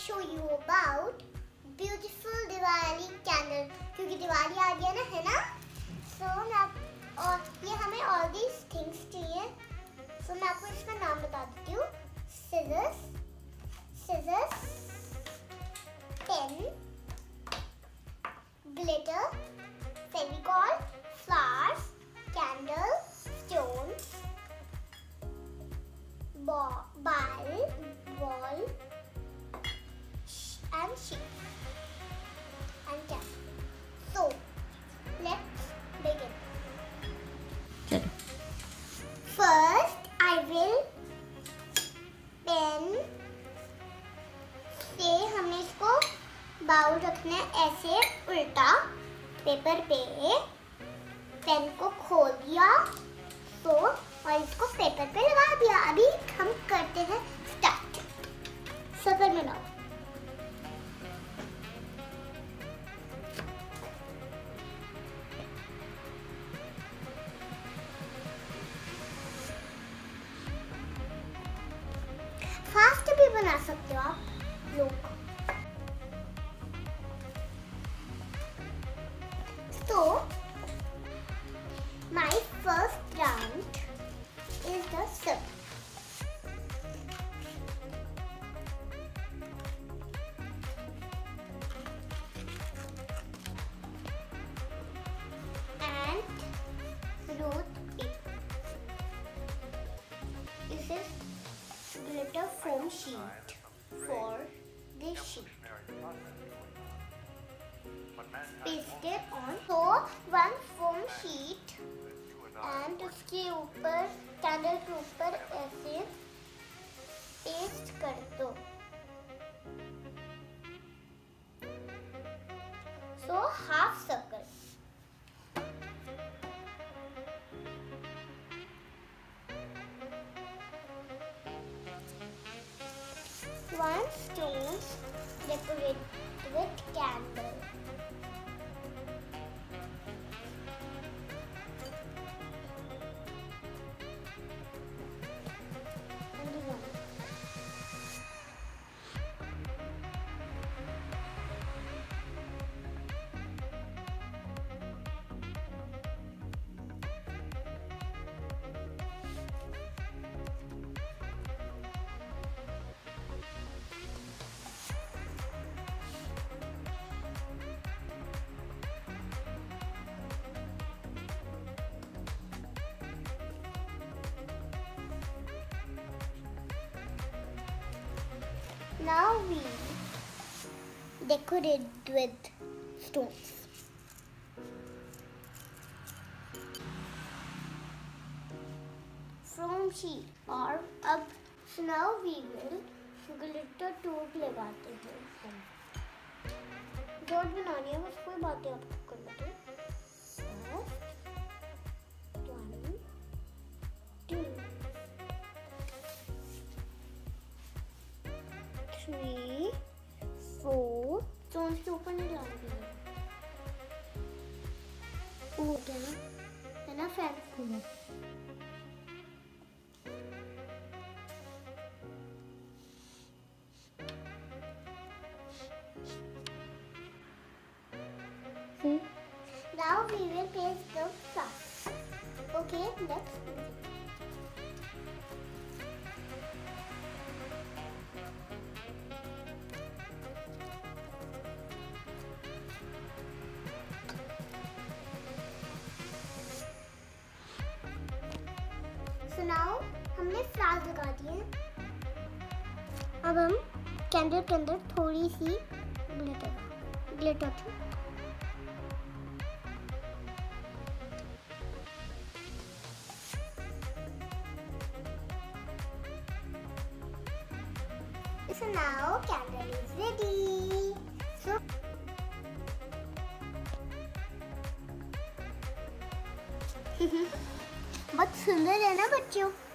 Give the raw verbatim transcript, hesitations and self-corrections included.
show you about beautiful Diwali candle, क्योंकि दिवाली आ गया ना, है ना? So मैं और ये हमें all these things चाहिए. So मैं आपको इसका नाम बता देती हूँ. Scissors, scissors, pen, glitter, fevicol, flowers, candle, stones, ball, ball, ball, and sheep, and cap. So let's begin. First, I will pen से हमें इसको बाउल रखना है ऐसे उल्टा पेपर पे. पेन को खोल दिया तो और इसको पेपर पे लगा दिया. अभी हम करते हैं स्टार्ट. सर्कल में लाओ. फास्ट भी बना सकते हो आप लोग. So my first round is the circle. And root it. This is glitter foam sheet for this sheet. Paste it on. So one foam sheet and उसके ऊपर कैंडल के ऊपर ऐसे पेस्ट कर दो. So half circle. One stone decorated with candle. Now we decorate with stones. From sheet or up. So now we will glitter tube लगाते हैं. Dot बनानी है बस, कोई बात नहीं, आपको कर लेते हैं. One, two, three, four. Stones के ऊपर नहीं डालूंगी. हो गया ना, है ना friend? Now we will paste the flowers. Okay, let's do it. So now हमने फ्लावर्स लगा दिए. अब हम कैंडल के अंदर थोड़ी सी ग्लिटर ग्लिटर थी. So now candle is ready. So बहुत सुंदर है ना बच्चों?